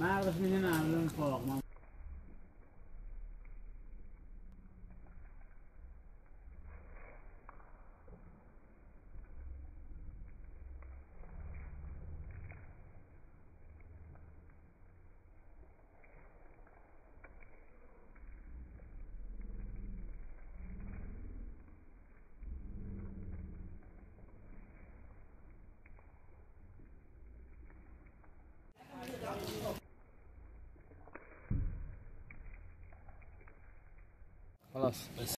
ما اعرف من هنا من فوق ما. خلاص بس.